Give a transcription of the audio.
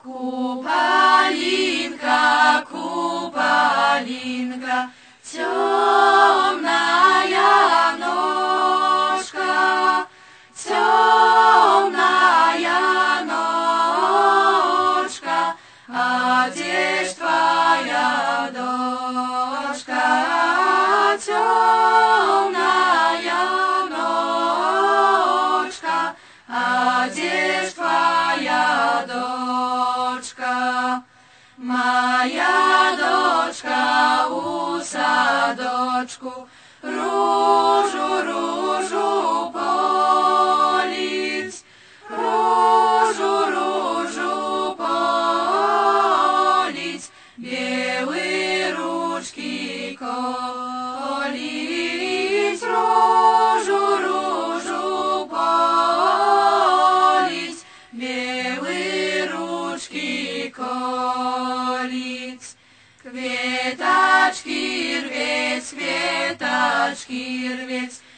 Kupalinka, kupalinka, темная ножка, темная ножка, а где ж твоя дочка? Темная ножка, а где ж твоя дочка? Моя дочка у садочку ружу, ружу полить, ружу, ружу полить, белые ручки колить, ружу, ружу полить, белые ручки колить. Кветочки рвец, кветочки рвец,